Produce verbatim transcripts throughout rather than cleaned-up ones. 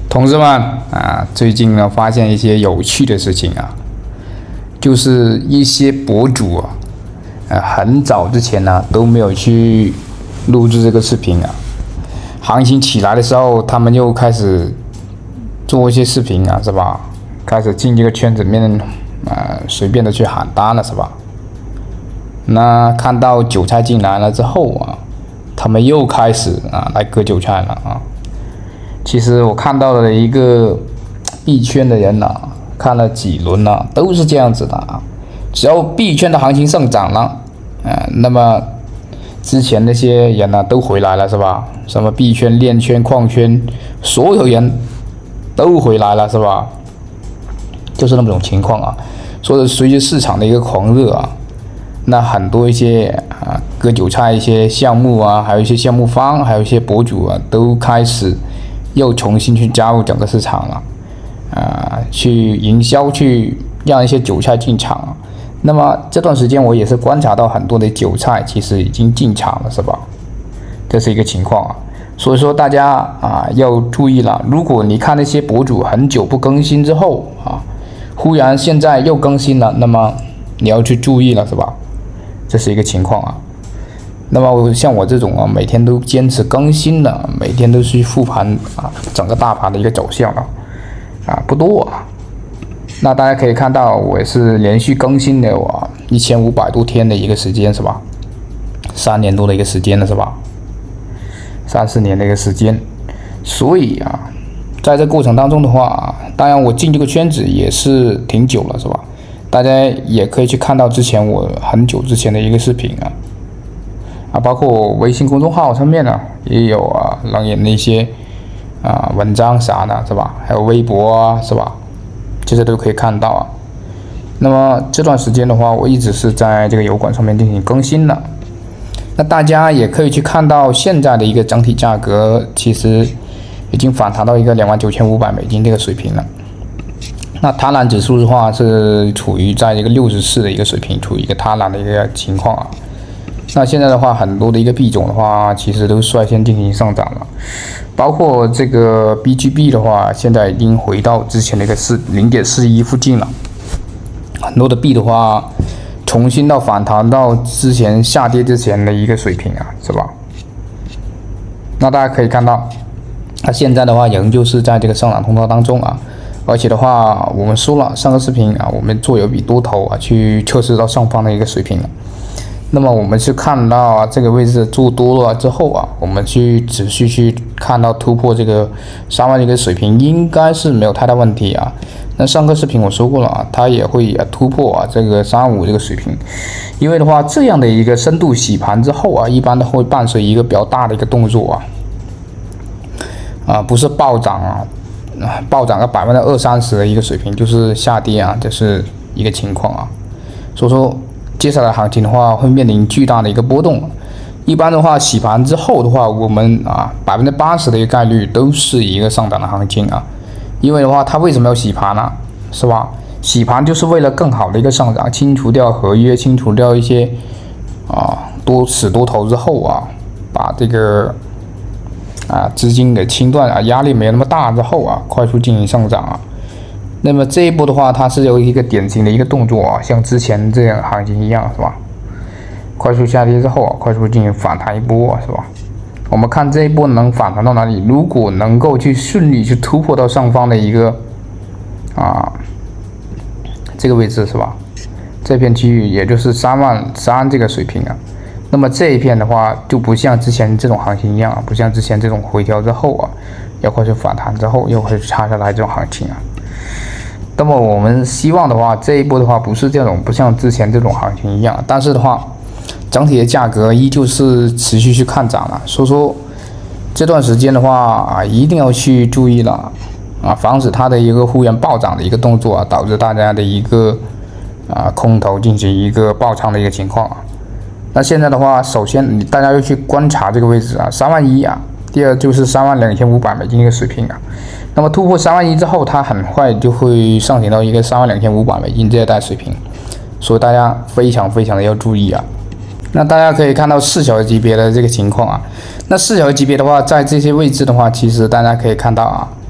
同志们啊，最近呢发现一些有趣的事情啊，就是一些博主啊，呃，很早之前呢都没有去录制这个视频啊，行情起来的时候，他们又开始做一些视频啊，是吧？开始进这个圈子里面啊，随便的去喊单了，是吧？那看到韭菜进来了之后啊，他们又开始啊来割韭菜了啊。其实我看到了一个币圈的人呐、啊，看了几轮了、啊，都是这样子的啊。只要币圈的行情上涨了，啊，那么之前那些人呢、啊、都回来了，是吧？什么币圈、链圈、矿圈，所有人都回来了，是吧？就是那么种情况啊。所以随着市场的一个狂热啊，那很多一些啊割韭菜一些项目啊，还有一些项目方，还有一些博主啊，都开始又重新去加入整个市场了，啊，去营销，去让一些韭菜进场啊。那么这段时间我也是观察到很多的韭菜其实已经进场了，是吧？这是一个情况啊。所以说大家啊要注意了，如果你看那些博主很久不更新之后啊，忽然现在又更新了，那么你要去注意了，是吧？这是一个情况啊。那么像我这种啊，每天都坚持更新的，每天都去复盘啊，整个大盘的一个走向了，啊，不多啊。那大家可以看到，我也是连续更新了我一千五百多天的一个时间，是吧？三年多的一个时间了，是吧？三四年的一个时间。所以啊，在这过程当中的话，当然我进这个圈子也是挺久了，是吧？大家也可以去看到之前我很久之前的一个视频啊。啊，包括我微信公众号上面呢，也有啊冷眼的一些啊文章啥的，是吧？还有微博啊，是吧？这些都可以看到啊。那么这段时间的话，我一直是在这个油管上面进行更新的。那大家也可以去看到现在的一个整体价格，其实已经反弹到一个两万九千五百美金这个水平了。那贪婪指数的话是处于在一个六十四的一个水平，处于一个贪婪的一个情况啊。那现在的话，很多的一个币种的话，其实都率先进行上涨了，包括这个 B G B 的话，现在已经回到之前的一个四零点四一附近了。很多的币的话，重新到反弹到之前下跌之前的一个水平啊，是吧？那大家可以看到，它现在的话仍旧是在这个上涨通道当中啊，而且的话，我们说了上个视频啊，我们做有笔多头啊，去测试到上方的一个水平了。那么我们是看到啊这个位置做多了之后啊，我们去持续去看到突破这个三万的一个水平，应该是没有太大问题啊。那上个视频我说过了啊，它也会突破啊这个三万五这个水平，因为的话这样的一个深度洗盘之后啊，一般都会伴随一个比较大的一个动作啊，啊不是暴涨啊，暴涨个百分之二三十的一个水平，就是下跌啊，这是一个情况啊。所以说接下来行情的话会面临巨大的一个波动，一般的话洗盘之后的话，我们啊百分之八十的一个概率都是一个上涨的行情啊，因为的话它为什么要洗盘呢？是吧？洗盘就是为了更好的一个上涨，清除掉合约，清除掉一些啊多死多头之后啊，把这个啊资金给清断啊，压力没那么大之后啊，快速进行上涨啊。那么这一波的话，它是有一个典型的一个动作啊，像之前这样行情一样，是吧？快速下跌之后啊，快速进行反弹一波，是吧？我们看这一波能反弹到哪里？如果能够去顺利去突破到上方的一个啊这个位置，是吧？这片区域也就是三万三这个水平啊。那么这一片的话，就不像之前这种行情一样啊，不像之前这种回调之后啊，要快速反弹之后又会插下来这种行情啊。那么我们希望的话，这一波的话不是这种，不像之前这种行情一样，但是的话，整体的价格依旧是持续去看涨了。所以说这段时间的话啊，一定要去注意了啊，防止它的一个忽然暴涨的一个动作啊，导致大家的一个啊空头进行一个爆仓的一个情况啊。那现在的话，首先你大家要去观察这个位置啊，三万一啊，第二就是三万两千五百美金一个水平啊。那么突破三万一之后，它很快就会上行到一个三万两千五百美金这一带水平，所以大家非常非常的要注意啊。那大家可以看到四小时级别的这个情况啊，那四小时级别的话，在这些位置的话，其实大家可以看到啊，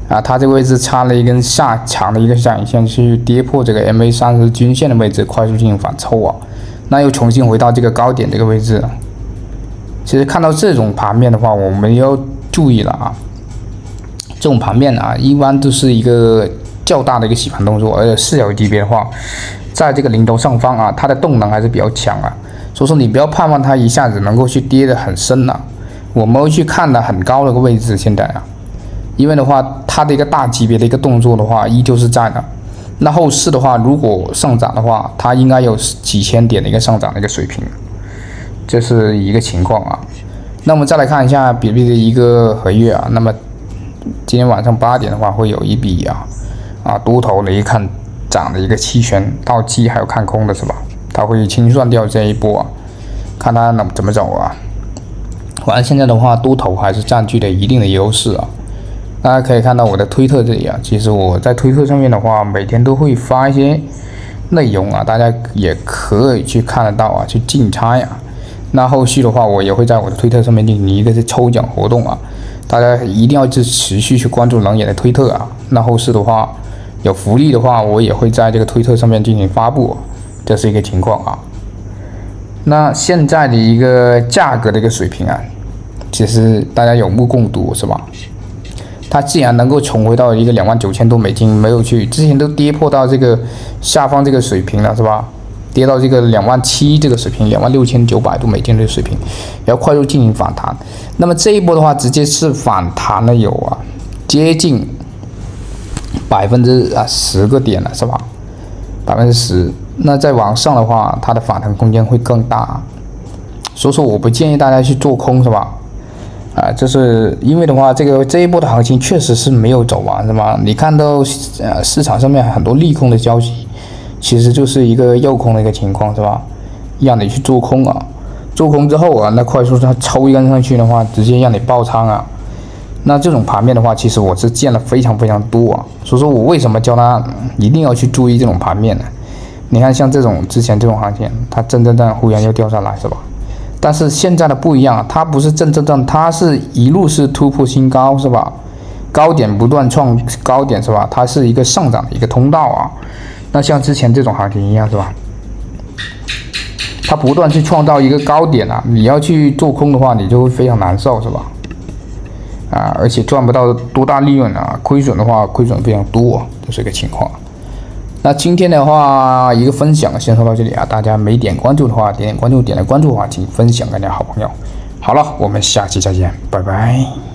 啊，它这个位置插了一根下长的一个下影线，去跌破这个 M A 三十均线的位置，快速进行反抽啊，那又重新回到这个高点这个位置了。其实看到这种盘面的话，我们要注意了啊，这种盘面啊，一般都是一个较大的一个洗盘动作，而且四小时级别的话，在这个零头上方啊，它的动能还是比较强啊，所以说你不要盼望它一下子能够去跌得很深啊，我们会去看的很高的一个位置现在啊。因为的话，它的一个大级别的一个动作的话，依旧是在的。那后市的话，如果上涨的话，它应该有几千点的一个上涨的一个水平，这是一个情况啊。那我们再来看一下比特币的一个合约啊。那么今天晚上八点的话，会有一笔啊啊多头的一看涨的一个期权到期，还有看空的是吧？它会清算掉这一波啊，看它能怎么走啊。反正现在的话，多头还是占据了一定的优势啊。大家可以看到我的推特这里啊，其实我在推特上面的话，每天都会发一些内容啊，大家也可以去看得到啊，去竞猜啊。那后续的话，我也会在我的推特上面进行一个抽奖活动啊，大家一定要去持续去关注冷眼的推特啊。那后市的话，有福利的话，我也会在这个推特上面进行发布，这是一个情况啊。那现在的一个价格的一个水平啊，其实大家有目共睹是吧？它既然能够重回到一个两万九千多美金，没有去之前都跌破到这个下方这个水平了是吧？跌到这个两万七这个水平，两万六千九百多美金的水平，要快速进行反弹。那么这一波的话，直接是反弹了有啊接近百分之啊十个点了是吧？百分之十。那再往上的话，它的反弹空间会更大，所以说我不建议大家去做空是吧？啊，这是因为的话，这个这一波的行情确实是没有走完，是吧？你看到呃市场上面很多利空的消息，其实就是一个诱空的一个情况，是吧？让你去做空啊，做空之后啊，那快速它抽一根上去的话，直接让你爆仓啊。那这种盘面的话，其实我是见了非常非常多啊，所以说我为什么教他一定要去注意这种盘面呢？你看像这种之前这种行情，它真真正忽然又掉下来，是吧？但是现在的不一样，它不是正正正，它是一路是突破新高，是吧？高点不断创高点，是吧？它是一个上涨的一个通道啊。那像之前这种行情一样，是吧？它不断去创造一个高点啊，你要去做空的话，你就会非常难受，是吧？啊，而且赚不到多大利润啊，亏损的话，亏损非常多，这是一个情况。那今天的话，一个分享先说到这里啊，大家没点关注的话，点点关注，点了关注的话，请分享给你的好朋友。好了，我们下期再见，拜拜。